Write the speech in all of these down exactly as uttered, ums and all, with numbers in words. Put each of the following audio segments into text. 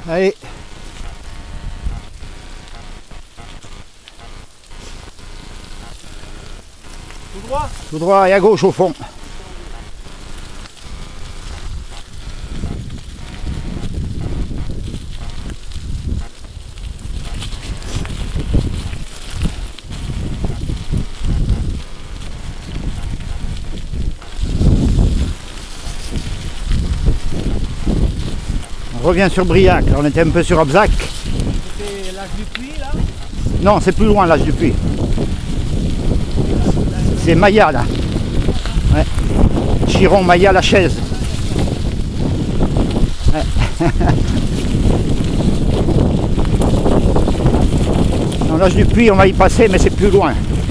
Allez. Tout droit? Tout droit et à gauche au fond. On revient sur Briac, on était un peu sur Abzac. C'était l'âge du puits là? Non, c'est plus loin l'âge du puits. C'est Maya là. Ouais. Chiron, Maya, la chaise. Ouais. Dans l'âge du puits, on va y passer, mais c'est plus loin.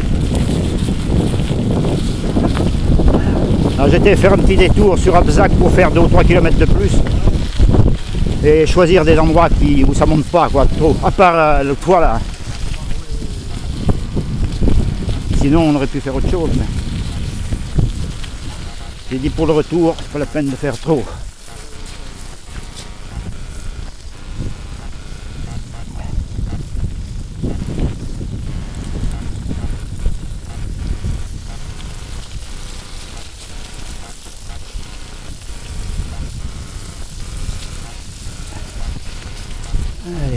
J'étais faire un petit détour sur Abzac pour faire deux ou trois kilomètres de plus. Et choisir des endroits qui, où ça monte pas quoi, trop. À part euh, le toit là. Sinon on aurait pu faire autre chose. Mais... j'ai dit pour le retour, c'est pas la peine de faire trop. Allez.